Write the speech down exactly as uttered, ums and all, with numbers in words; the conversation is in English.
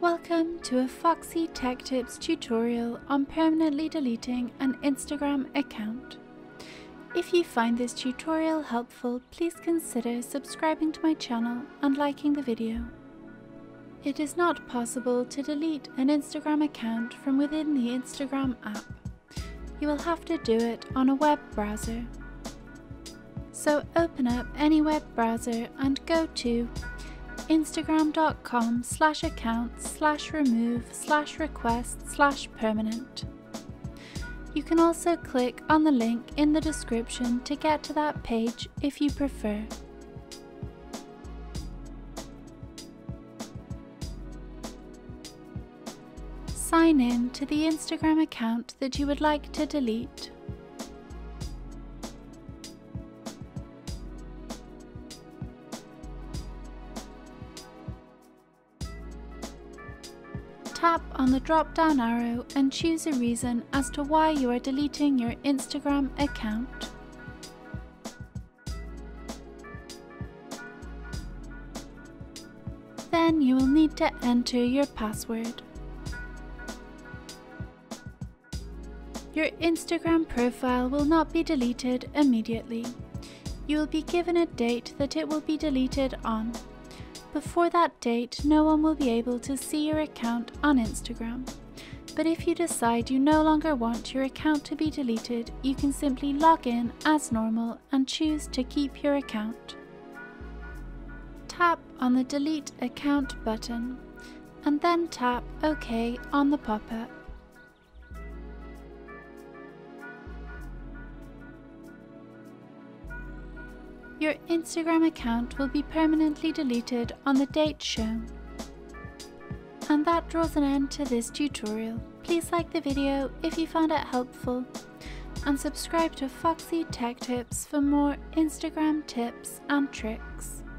Welcome to a Foxy Tech Tips tutorial on permanently deleting an Instagram account. If you find this tutorial helpful, please consider subscribing to my channel and liking the video. It is not possible to delete an Instagram account from within the Instagram app. You will have to do it on a web browser. So open up any web browser and go to instagram.com slash accounts slash remove slash request slash permanent. You can also click on the link in the description to get to that page if you prefer. Sign in to the Instagram account that you would like to delete. Tap on the drop-down arrow and choose a reason as to why you are deleting your Instagram account. Then you will need to enter your password. Your Instagram profile will not be deleted immediately. You will be given a date that it will be deleted on. Before that date, no one will be able to see your account on Instagram. But if you decide you no longer want your account to be deleted, you can simply log in as normal and choose to keep your account. Tap on the Delete Account button and then tap OK on the pop-up. Your Instagram account will be permanently deleted on the date shown. And that draws an end to this tutorial. Please like the video if you found it helpful, and subscribe to Foxy Tech Tips for more Instagram tips and tricks.